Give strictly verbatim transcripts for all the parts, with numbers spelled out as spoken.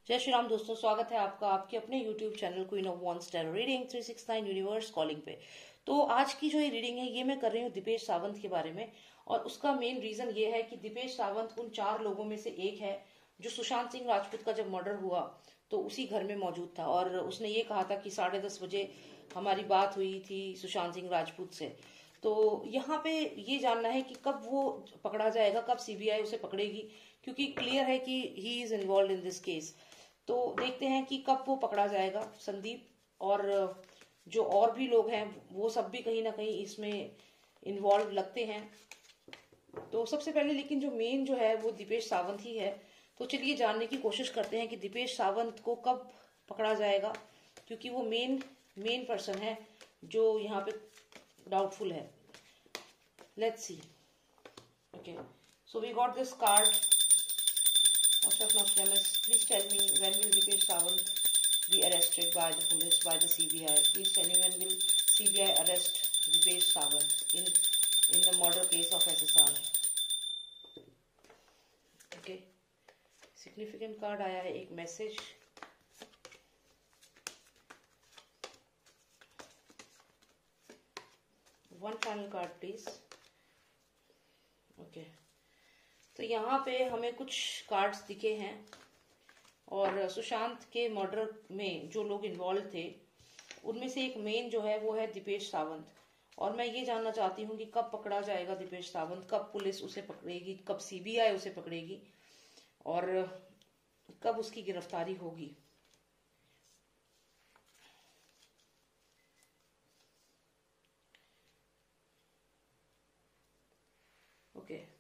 जय श्री राम दोस्तों, स्वागत है आपका आपके अपने YouTube channel queen of wands tarot reading three sixty nine universe calling पे। तो आज की जो ये रीडिंग है ये मैं कर रही हूँ दीपेश सावंत के बारे में। और उसका मेन रीजन ये है कि दीपेश सावंत उन चार लोगों में से एक है जो सुशांत सिंह राजपूत का जब मर्डर हुआ तो उसी घर में मौजूद था। और उसने ये कहा था कि साढ़े दस बजे हमारी बात हुई थी सुशांत सिंह राजपूत से। तो यहाँ पे ये जानना है कि कब वो पकड़ा जाएगा, कब सीबीआई उसे पकड़ेगी, क्योंकि क्लियर है कि he is involve in this case. तो देखते हैं कि कब वो पकड़ा जाएगा संदीप, और जो और भी लोग हैं वो सब भी कहीं ना कहीं इसमें इन्वॉल्व लगते हैं। तो सबसे पहले लेकिन जो मेन जो है वो दीपेश सावंत ही है। तो चलिए जानने की कोशिश करते हैं कि दीपेश सावंत को कब पकड़ा जाएगा, क्योंकि वो मेन मेन पर्सन है जो यहाँ पे डाउटफुल है। Let's see. Okay, so we got this card. Please tell me, when will Dipesh Sawant be arrested by the police, by the C B I? Please tell me, when will C B I arrest Dipesh Sawant in in the murder case of S S R? Okay, significant card आया है, एक message. One final card, please. Okay. तो यहाँ पे हमें कुछ cards दिखे हैं और सुशांत के मर्डर में जो लोग इन्वॉल्व थे उनमें से एक मेन जो है वो है दीपेश सावंत। और मैं ये जानना चाहती हूँ कि कब पकड़ा जाएगा दीपेश सावंत, कब पुलिस उसे पकड़ेगी, कब सीबीआई उसे पकड़ेगी और कब उसकी गिरफ्तारी होगी। Okay okay.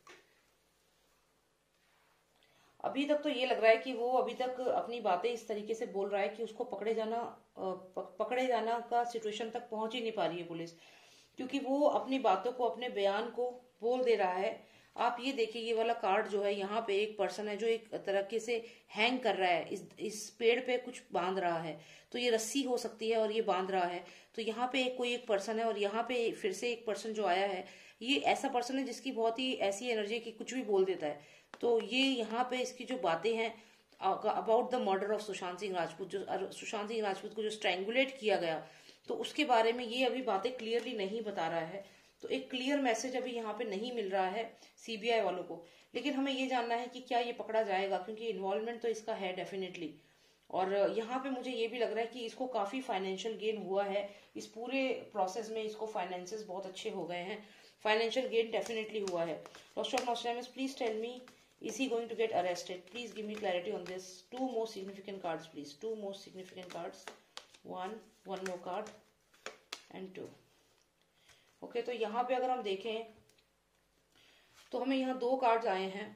अभी तक तो ये लग रहा है कि वो अभी तक अपनी बातें इस तरीके से बोल रहा है कि उसको पकड़े जाना पकड़े जाना का सिचुएशन तक पहुंच ही नहीं पा रही है पुलिस, क्योंकि वो अपनी बातों को, अपने बयान को बोल दे रहा है। आप ये देखिए, ये वाला कार्ड जो है यहाँ पे एक पर्सन है जो एक तरीके से हैंग कर रहा है, इस इस पेड़ पे कुछ बांध रहा है। तो ये रस्सी हो सकती है और ये बांध रहा है। तो यहाँ पे एक कोई एक पर्सन है और यहाँ पे फिर से एक पर्सन जो आया है, ये ऐसा पर्सन है जिसकी बहुत ही ऐसी एनर्जी की कुछ भी बोल देता है। तो ये यहाँ पे इसकी जो बातें हैं about the murder of Sushant Singh Rajput, जो सुशांत सिंह राजपूत को जो स्ट्रैंगुलेट किया गया, तो उसके बारे में ये अभी बातें क्लियरली नहीं बता रहा है। तो एक क्लियर मैसेज अभी यहाँ पे नहीं मिल रहा है सीबीआई वालों को। लेकिन हमें ये जानना है कि क्या ये पकड़ा जाएगा, क्योंकि इन्वॉल्वमेंट तो इसका है डेफिनेटली। और यहाँ पे मुझे ये भी लग रहा है कि इसको काफी फाइनेंशियल गेन हुआ है इस पूरे प्रोसेस में। इसको फाइनेंसेस बहुत अच्छे हो गए हैं, फाइनेंशियल गेन डेफिनेटली हुआ है। Lost of Nostradamus, please tell me, is he going to get arrested? Please give me clarity on this. Two more significant cards, please. Two more significant cards. One, one more card and two. Okay, तो यहाँ पे अगर हम देखें तो हमें यहाँ दो कार्ड्स आए हैं,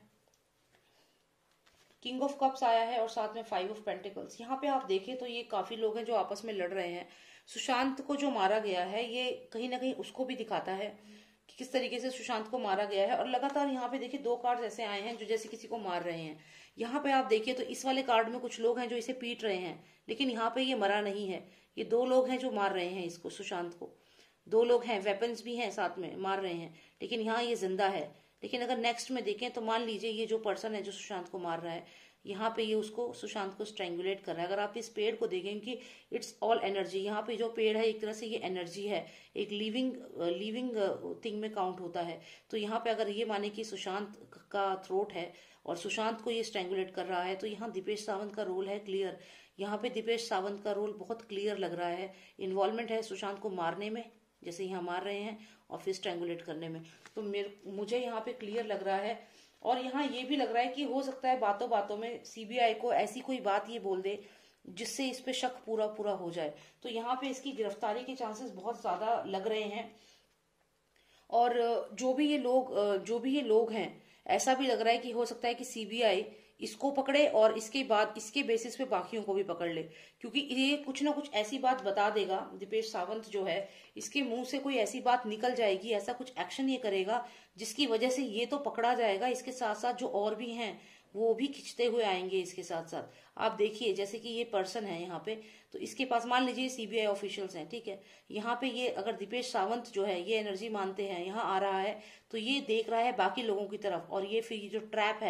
किंग ऑफ कप्स आया है और साथ में फाइव ऑफ पेंटिकल्स। यहाँ पे आप देखें तो ये काफी लोग हैं जो आपस में लड़ रहे हैं। सुशांत को जो मारा गया है ये कहीं ना कहीं उसको भी दिखाता है कि किस तरीके से सुशांत को मारा गया है। और लगातार यहाँ पे देखिए दो कार्ड ऐसे आए हैं जो जैसे किसी को मार रहे हैं। यहाँ पे आप देखिए तो इस वाले कार्ड में कुछ लोग हैं जो इसे पीट रहे हैं, लेकिन यहाँ पे ये मरा नहीं है। ये दो लोग हैं जो मार रहे हैं इसको, सुशांत को। दो लोग हैं, वेपन्स भी हैं साथ में, मार रहे हैं, लेकिन यहाँ ये जिंदा है। लेकिन अगर नेक्स्ट में देखें तो मान लीजिए ये जो पर्सन है जो सुशांत को मार रहा है, यहाँ पे ये उसको सुशांत को स्ट्रैंगुलेट कर रहा है। अगर आप इस पेड़ को देखें कि इट्स ऑल एनर्जी, यहाँ पे जो पेड़ है एक तरह से ये एनर्जी है, एक लिविंग लिविंग थिंग में काउंट होता है। तो यहाँ पे अगर ये माने कि सुशांत का थ्रोट है और सुशांत को ये स्ट्रैंगुलेट कर रहा है, तो यहाँ दीपेश सावंत का रोल है क्लियर। यहाँ पे दीपेश सावंत का रोल बहुत क्लियर लग रहा है। इन्वॉल्वमेंट है सुशांत को मारने में, जैसे यहाँ मार रहे हैं, और फिर स्ट्रैंगुलेट करने में। तो मेरे मुझे यहाँ पे क्लियर लग रहा है। और यहाँ ये भी लग रहा है कि हो सकता है बातों बातों में सीबीआई को ऐसी कोई बात ये बोल दे जिससे इस पे शक पूरा पूरा हो जाए। तो यहाँ पे इसकी गिरफ्तारी के चांसेस बहुत ज्यादा लग रहे हैं। और जो भी ये लोग जो भी ये लोग हैं, ऐसा भी लग रहा है कि हो सकता है कि सीबीआई इसको पकड़े और इसके बाद इसके बेसिस पे बाकियों को भी पकड़ ले, क्योंकि ये कुछ ना कुछ ऐसी बात बता देगा। दीपेश सावंत जो है, इसके मुंह से कोई ऐसी बात निकल जाएगी, ऐसा कुछ एक्शन ये करेगा जिसकी वजह से ये तो पकड़ा जाएगा, इसके साथ साथ जो और भी हैं वो भी खिंचते हुए आएंगे इसके साथ साथ। आप देखिए जैसे कि ये पर्सन है यहाँ पे, तो इसके पास मान लीजिए सीबीआई ऑफिशियल्स हैं, ठीक है। यहाँ पे ये अगर दीपेश सावंत जो है ये एनर्जी मानते हैं, यहाँ आ रहा है तो ये देख रहा है बाकी लोगों की तरफ, और ये फिर जो ट्रैप है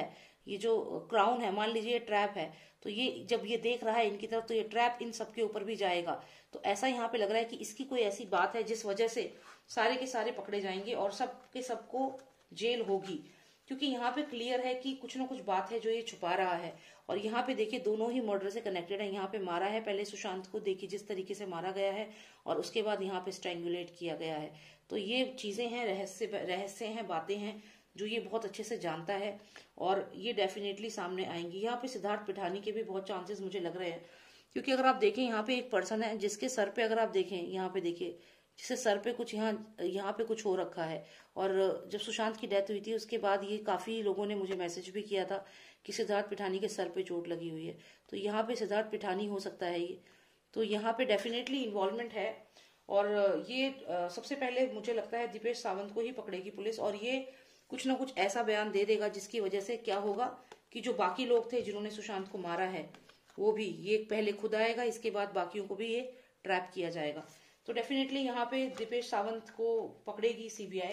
ये जो क्राउन है, मान लीजिए ट्रैप है, तो ये जब ये देख रहा है इनकी तरफ तो ये ट्रैप इन सबके ऊपर भी जाएगा। तो ऐसा यहाँ पे लग रहा है कि इसकी कोई ऐसी बात है जिस वजह से सारे के सारे पकड़े जाएंगे और सब के सबको जेल होगी, क्योंकि यहाँ पे क्लियर है कि कुछ ना कुछ बात है जो ये छुपा रहा है। और यहाँ पे देखिए दोनों ही मर्डर से कनेक्टेड है। यहाँ पे मारा है पहले सुशांत को, देखिए जिस तरीके से मारा गया है, और उसके बाद यहाँ पे स्ट्रैंगुलेट किया गया है। तो ये चीजें हैं, रहस्य रहस्य हैं, बातें हैं जो ये बहुत अच्छे से जानता है, और ये डेफिनेटली सामने आएंगी। यहाँ पे सिद्धार्थ पिठानी के भी बहुत चांसेस मुझे लग रहे हैं, क्योंकि अगर आप देखें यहाँ पे एक पर्सन है जिसके सर पे, अगर आप देखें यहाँ पे देखिए, जिससे सर पे कुछ यहाँ यहाँ पे कुछ हो रखा है। और जब सुशांत की डेथ हुई थी उसके बाद ये काफी लोगों ने मुझे मैसेज भी किया था कि सिद्धार्थ पिठानी के सर पे चोट लगी हुई है, तो यहाँ पे सिद्धार्थ पिठानी हो सकता है ये। तो यहाँ पे डेफिनेटली इन्वॉल्वमेंट है, और ये सबसे पहले मुझे लगता है दीपेश सावंत को ही पकड़ेगी पुलिस, और ये कुछ ना कुछ ऐसा बयान दे देगा जिसकी वजह से क्या होगा कि जो बाकी लोग थे जिन्होंने सुशांत को मारा है वो भी, ये पहले खुद आएगा, इसके बाद बाकियों को भी ये ट्रैप किया जाएगा। तो डेफिनेटली यहाँ पे दीपेश सावंत को पकड़ेगी सीबीआई।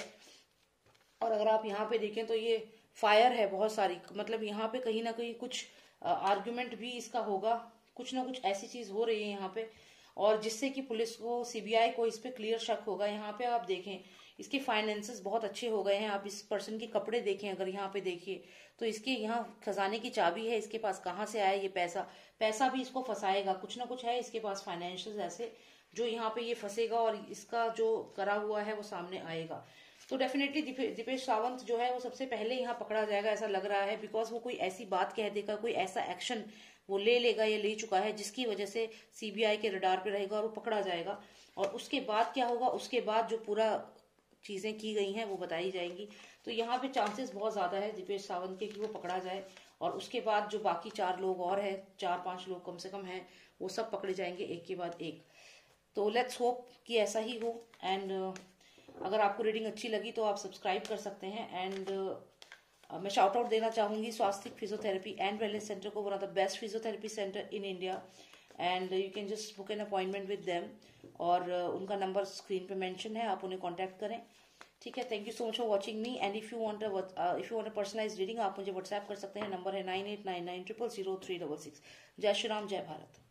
और अगर आप यहाँ पे देखें तो ये फायर है बहुत सारी, मतलब यहाँ पे कहीं ना कहीं कुछ आर्गुमेंट भी इसका होगा, कुछ ना कुछ ऐसी चीज हो रही है यहाँ पे, और जिससे कि पुलिस को, सीबीआई को इस पे क्लियर शक होगा। यहाँ पे आप देखें इसके फाइनेंसेस बहुत अच्छे हो गए हैं। आप इस पर्सन के कपड़े देखें, अगर यहाँ पे देखिए तो इसके यहाँ खजाने की चाबी है, इसके पास कहाँ से आया ये पैसा, पैसा भी इसको फंसाएगा, कुछ ना कुछ है इसके पास फाइनेंशियल ऐसे जो यहाँ पे ये फंसेगा, और इसका जो करा हुआ है वो सामने आएगा। तो डेफिनेटली दीपेश सावंत जो है वो सबसे पहले यहाँ पकड़ा जाएगा ऐसा लग रहा है, बिकॉज वो कोई ऐसी बात कह देगा, कोई ऐसा एक्शन वो ले लेगा या ले चुका है जिसकी वजह से सीबीआई के रडार पे रहेगा और वो पकड़ा जाएगा। और उसके बाद क्या होगा, उसके बाद जो पूरा चीजें की गई हैं वो बताई जाएंगी। तो यहाँ पे चांसेस बहुत ज्यादा है दीपेश सावंत के कि वो पकड़ा जाए, और उसके बाद जो बाकी चार लोग और हैं, चार पांच लोग कम से कम हैं, वो सब पकड़े जाएंगे एक के बाद एक। तो लेट्स होप कि ऐसा ही हो। एंड uh, अगर आपको रीडिंग अच्छी लगी तो आप सब्सक्राइब कर सकते हैं। एंड uh, मैं शाउट आउट देना चाहूंगी Swastik physiotherapy and wellness centre को, one of the best physiotherapy centre in India, and you can just book an appointment with them. और uh, उनका नंबर स्क्रीन पे मेंशन है, आप उन्हें कॉन्टैक्ट करें। ठीक है, thank you so much for watching me. And if you want if you want a personalize reading आप मुझे व्हाट्सएप कर सकते हैं, नंबर है nine eight nine nine triple zero three double six. जय श्री राम, जय भारत।